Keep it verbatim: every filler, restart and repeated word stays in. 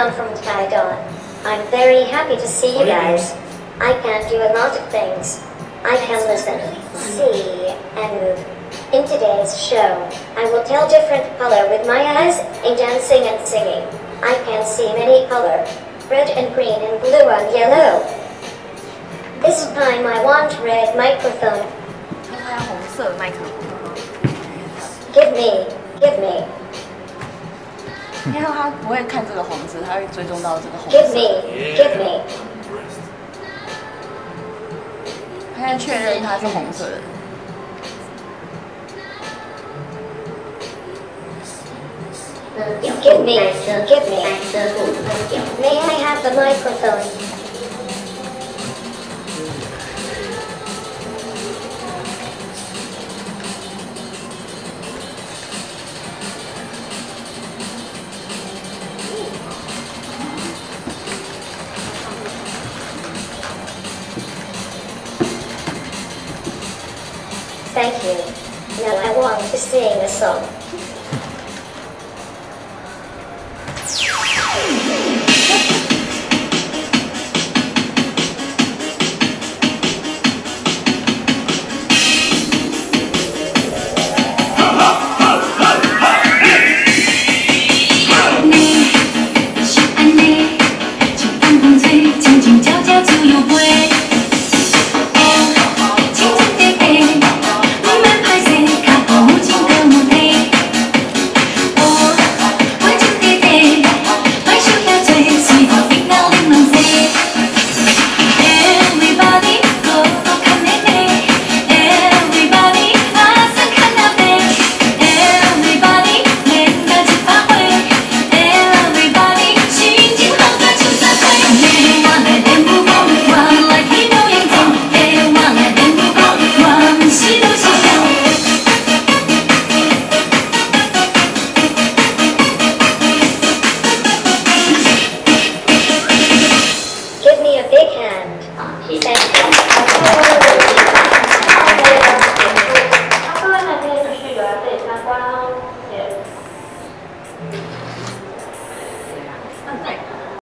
come from Taiwan. I'm very happy to see you guys. I can do a lot of things. I can listen, see, and move. In today's show, I will tell different color with my eyes in dancing and singing. I can see many color, red and green and blue and yellow. This time I want red microphone. 他要红色麦克风。 Give me, give me. 因为他不会看这个红字，他会追踪到这个红 Give 色。 me, give me. 他现在确认它是红色的。 Give me, give me. May I have the microphone? Thank you. Now I want to sing a song.